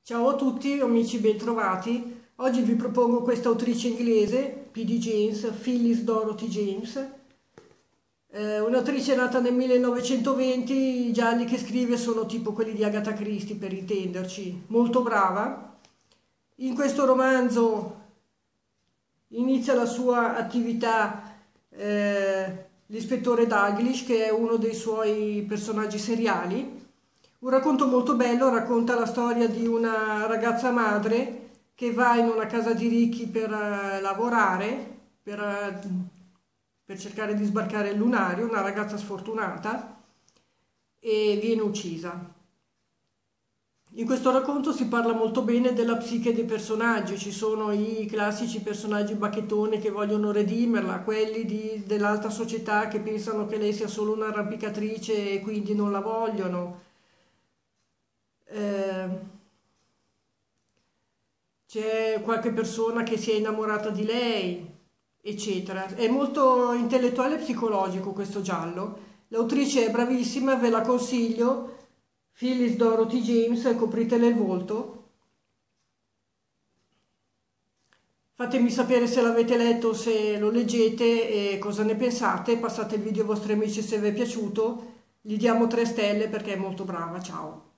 Ciao a tutti amici, bentrovati. Oggi vi propongo questa autrice inglese, P.D. James, Phyllis Dorothy James. Un'autrice nata nel 1920, i gialli che scrive sono tipo quelli di Agatha Christie, per intenderci, molto brava. In questo romanzo inizia la sua attività l'ispettore Dalglish, che è uno dei suoi personaggi seriali. Un racconto molto bello, racconta la storia di una ragazza madre che va in una casa di ricchi per lavorare, per cercare di sbarcare il lunario, una ragazza sfortunata, e viene uccisa. In questo racconto si parla molto bene della psiche dei personaggi, ci sono i classici personaggi bacchettoni che vogliono redimerla, quelli dell'alta società che pensano che lei sia solo un'arrampicatrice e quindi non la vogliono. C'è qualche persona che si è innamorata di lei, eccetera. È molto intellettuale e psicologico questo giallo. L'autrice è bravissima, ve la consiglio. Phyllis Dorothy James, copritele il volto. Fatemi sapere se l'avete letto, se lo leggete e cosa ne pensate. Passate il video ai vostri amici se vi è piaciuto. Gli diamo 3 stelle perché è molto brava. Ciao!